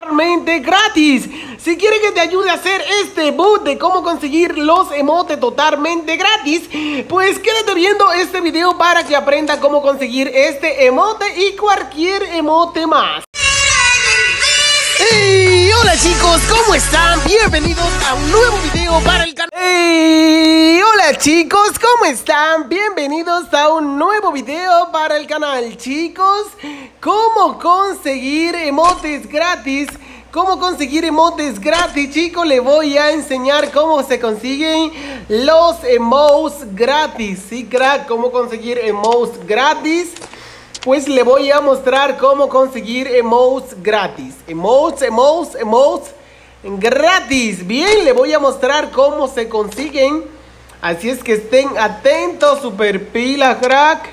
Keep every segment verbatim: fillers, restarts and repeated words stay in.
totalmente gratis. Si quieres que te ayude a hacer este boot de cómo conseguir los emotes totalmente gratis, pues quédate viendo este video para que aprenda cómo conseguir este emote y cualquier emote más. Hey, hola chicos, ¿cómo están? Bienvenidos a un nuevo video para el canal. Hey, hola chicos, ¿cómo están? Bienvenidos a un nuevo video para el canal, chicos. ¿Cómo conseguir emotes gratis? ¿Cómo conseguir emotes gratis, chicos? Les voy a enseñar cómo se consiguen los emotes gratis. Sí, crack, cómo conseguir emotes gratis. Pues le voy a mostrar cómo conseguir emotes gratis. Emotes, emotes, emotes gratis. Bien, le voy a mostrar cómo se consiguen. Así es que estén atentos, super pila, crack.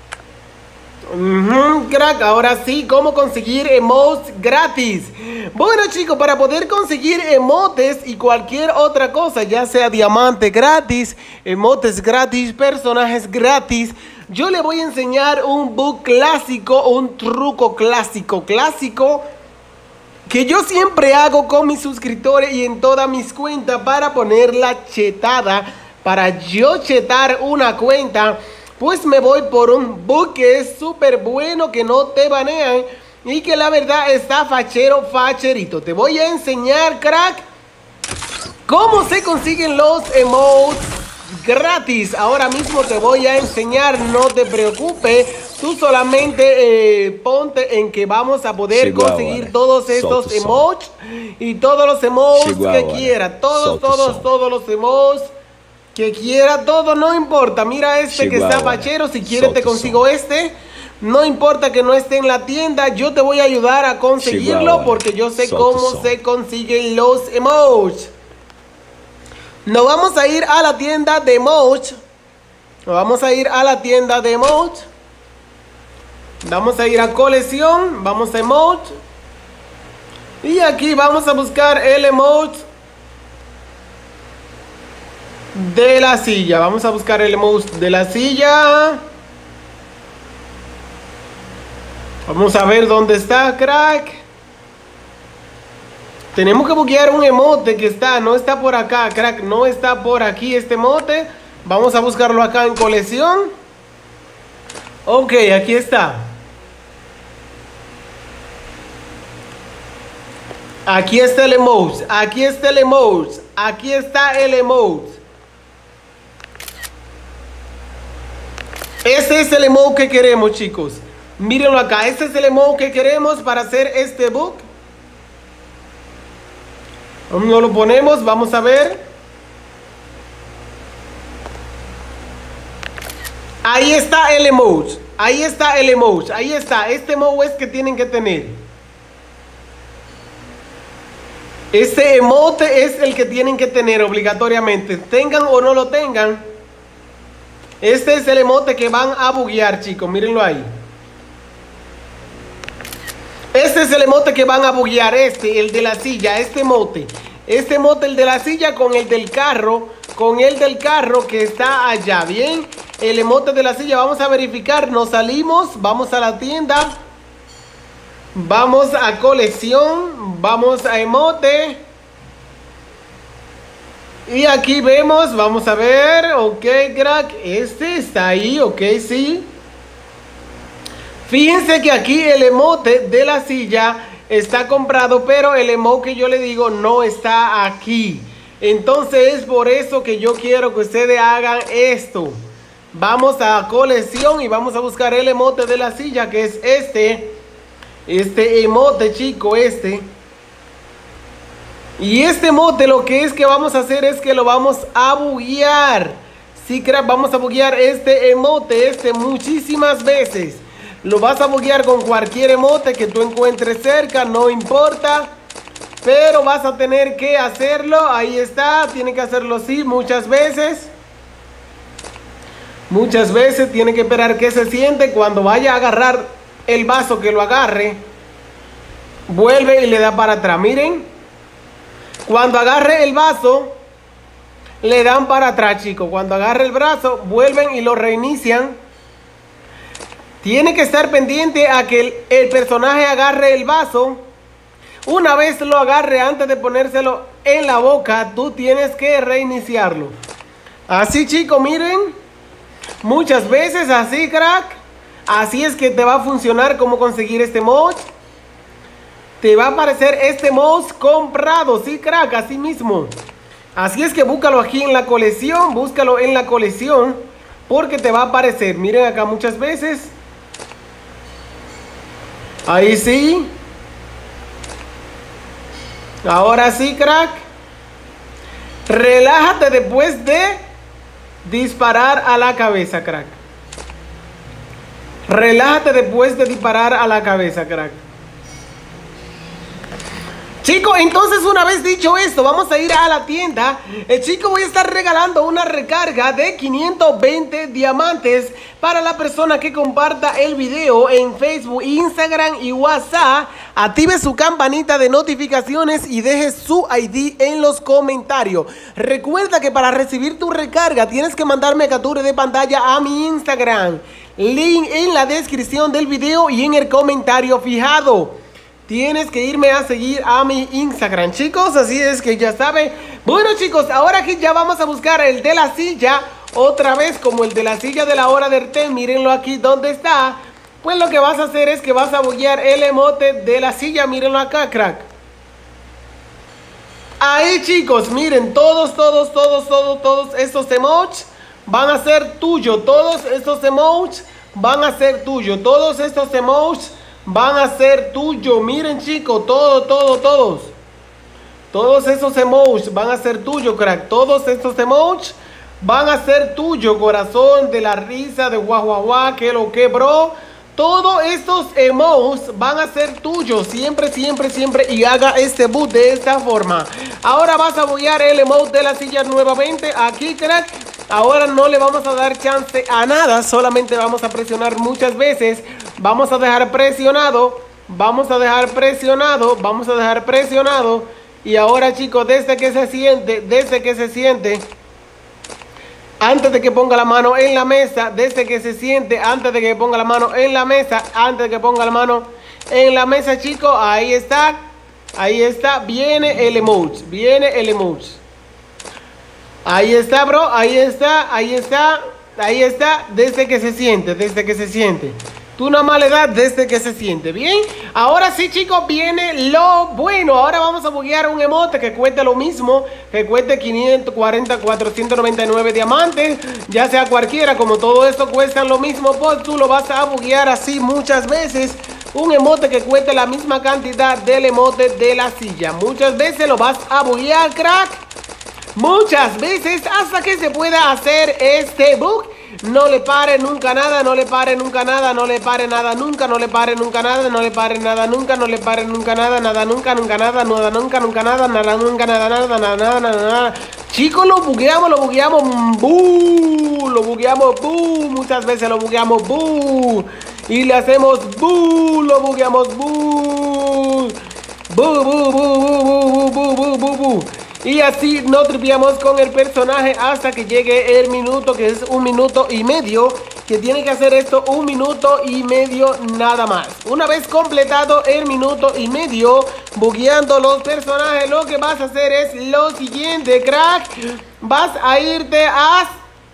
Uh-huh, crack, ahora sí, cómo conseguir emotes gratis. Bueno chicos, para poder conseguir emotes y cualquier otra cosa, ya sea diamante gratis, emotes gratis, personajes gratis, yo le voy a enseñar un bug clásico, un truco clásico, clásico que yo siempre hago con mis suscriptores y en todas mis cuentas para ponerla chetada. Para yo chetar una cuenta, pues me voy por un bug que es súper bueno, que no te banean y que la verdad está fachero, facherito. Te voy a enseñar, crack, cómo se consiguen los emotes gratis. Ahora mismo te voy a enseñar, no te preocupes. Tú solamente eh, ponte en que vamos a poder Chihuahua, conseguir todos estos solta, emotes y todos los emotes Chihuahua, que quiera. Todos, solta, todos, solta. todos los emotes que quiera, todo, no importa. Mira este Chihuahua, que está fachero. Si quieres te solta, consigo solta. este. No importa que no esté en la tienda, yo te voy a ayudar a conseguirlo, Chihuahua, porque yo sé solta, cómo solta. se consiguen los emotes. Nos vamos a ir a la tienda de emotes. Nos vamos a ir a la tienda de emotes. Vamos a ir a colección. Vamos a emote. Y aquí vamos a buscar el emote de la silla. Vamos a buscar el emote de la silla. Vamos a ver dónde está, crack. Tenemos que buguear un emote que está, no está por acá, crack, no está por aquí este emote. Vamos a buscarlo acá en colección. Ok, aquí está. Aquí está el emote, aquí está el emote, aquí está el emote. Este es el emote que queremos, chicos. Mírenlo acá, este es el emote que queremos para hacer este bug. No lo ponemos, vamos a ver. Ahí está el emote, ahí está el emote, ahí está. Este emote es que tienen que tener. Este emote es el que tienen que tener obligatoriamente, tengan o no lo tengan. Este es el emote que van a buguear, chicos, mírenlo ahí. Este es el emote que van a buguear, este, el de la silla, este emote. Este emote, el de la silla con el del carro, con el del carro que está allá, ¿bien? El emote de la silla, vamos a verificar, nos salimos, vamos a la tienda. Vamos a colección, vamos a emote. Y aquí vemos, vamos a ver, ok, crack, este está ahí, ok, sí. Fíjense que aquí el emote de la silla está comprado, pero el emote que yo le digo no está aquí. Entonces es por eso que yo quiero que ustedes hagan esto. Vamos a colección y vamos a buscar el emote de la silla, que es este. Este emote, chico, este. Y este emote lo que es que vamos a hacer es que lo vamos a buguear. Sí, crack, vamos a buguear este emote, este muchísimas veces. Lo vas a buguear con cualquier emote que tú encuentres cerca, no importa. Pero vas a tener que hacerlo, ahí está, tiene que hacerlo así muchas veces. Muchas veces tiene que esperar que se siente. Cuando vaya a agarrar el vaso, que lo agarre, vuelve y le da para atrás, miren. Cuando agarre el vaso, le dan para atrás, chicos. Cuando agarre el brazo, vuelven y lo reinician. Tiene que estar pendiente a que el, el personaje agarre el vaso. Una vez lo agarre, antes de ponérselo en la boca, tú tienes que reiniciarlo. Así, chicos, miren. Muchas veces así, crack. Así es que te va a funcionar cómo conseguir este emoji. Te va a aparecer este emoji comprado, sí, crack, así mismo. Así es que búscalo aquí en la colección, búscalo en la colección, porque te va a aparecer. Miren acá muchas veces. Ahí sí. Ahora sí, crack. Relájate después de disparar a la cabeza, crack. Relájate después de disparar a la cabeza, crack. Chicos, entonces una vez dicho esto, vamos a ir a la tienda. El chico, voy a estar regalando una recarga de quinientos veinte diamantes para la persona que comparta el video en Facebook, Instagram y WhatsApp. Active su campanita de notificaciones y deje su I D en los comentarios. Recuerda que para recibir tu recarga tienes que mandarme captura de pantalla a mi Instagram. Link en la descripción del video y en el comentario fijado. Tienes que irme a seguir a mi Instagram, chicos, así es que ya saben. Bueno, chicos, ahora aquí ya vamos a buscar el de la silla. Otra vez como el de la silla de la hora del té. Mírenlo aquí donde está. Pues lo que vas a hacer es que vas a buguear el emote de la silla. Mírenlo acá, crack. Ahí, chicos, miren, todos, todos, todos, todos, todos estos emojis van a ser tuyos. Todos estos emojis van a ser tuyos. Todos estos emojis van a ser tuyos. Miren, chicos, todo, todo, todos. Todos esos emojis van a ser tuyos, crack. Todos estos emojis van a ser tuyos. Corazón, de la risa, de guau, guau, guau, que lo que, bro. Todos estos emojis van a ser tuyos. Siempre, siempre, siempre. Y haga este boot de esta forma. Ahora vas a buguear el emoji de la silla nuevamente. Aquí, crack. Ahora no le vamos a dar chance a nada. Solamente vamos a presionar muchas veces. Vamos a dejar presionado. Vamos a dejar presionado. Vamos a dejar presionado. Y ahora, chicos, desde que se siente, desde que se siente, antes de que ponga la mano en la mesa, desde que se siente, antes de que ponga la mano en la mesa, antes de que ponga la mano en la mesa, chicos, ahí está. Ahí está, viene el emoji, viene el emoji. Ahí está, bro, ahí está, ahí está, ahí está, desde que se siente, desde que se siente. Tú nada más le das desde que se siente, ¿bien? Ahora sí, chicos, viene lo bueno. Ahora vamos a buguear un emote que cueste lo mismo, que cueste quinientos cuarenta, cuatrocientos noventa y nueve diamantes, ya sea cualquiera, como todo esto cuesta lo mismo, pues tú lo vas a buguear así muchas veces. Un emote que cueste la misma cantidad del emote de la silla. Muchas veces lo vas a buguear, crack. Muchas veces hasta que se pueda hacer este bug. No le pare nunca nada, no le pare nunca nada, no le pare nada nunca, no le pare nunca nada, no le pare nada nunca, no le pare nunca nada, nada nunca, nunca nada, nada nunca, nunca nada, nada nunca, nada, nada, nada, nada, nada, nada. Chicos, lo bugueamos, lo bugueamos, buh, lo bugueamos, buh, muchas veces lo bugueamos, buh, y le hacemos buh, lo bugueamos, buh, buh, buh, buh, buh, buh, buh, buh, buh, buh. Y así nos tripeamos con el personaje hasta que llegue el minuto, que es un minuto y medio. Que tiene que hacer esto un minuto y medio nada más. Una vez completado el minuto y medio bugueando los personajes, lo que vas a hacer es lo siguiente, crack. Vas a irte a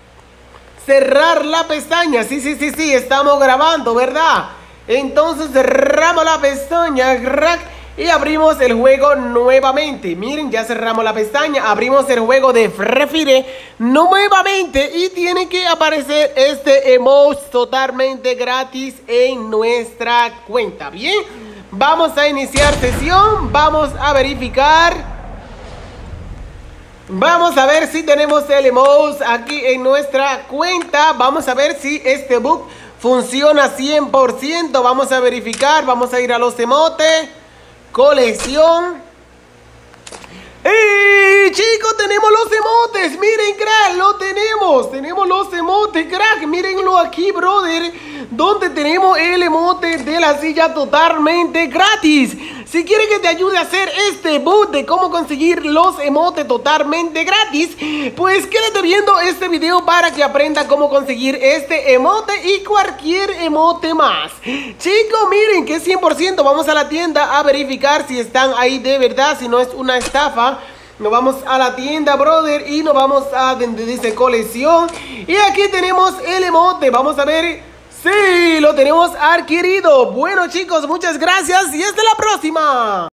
cerrar la pestaña. Sí, sí, sí, sí, estamos grabando, ¿verdad? Entonces cerramos la pestaña, crack. Y abrimos el juego nuevamente. Miren, ya cerramos la pestaña. Abrimos el juego de Free Fire nuevamente. Y tiene que aparecer este emoji totalmente gratis en nuestra cuenta. Bien, vamos a iniciar sesión. Vamos a verificar. Vamos a ver si tenemos el emoji aquí en nuestra cuenta. Vamos a ver si este bug funciona cien por ciento. Vamos a verificar. Vamos a ir a los emotes. Colección. ¡Ey, chicos! Tenemos los emotes. Miren, crack, lo tenemos. Tenemos los emotes, crack. Mírenlo aquí, brother. Donde tenemos el emote de la silla totalmente gratis. Si quiere que te ayude a hacer este boot de cómo conseguir los emotes totalmente gratis, pues quédate viendo este video para que aprenda cómo conseguir este emote y cualquier emote más. Chicos, miren que cien por ciento vamos a la tienda a verificar si están ahí de verdad, si no es una estafa. Nos vamos a la tienda, brother, y nos vamos a donde dice colección. Y aquí tenemos el emote. Vamos a ver. Sí, lo tenemos adquirido. Bueno, chicos, muchas gracias y hasta la próxima.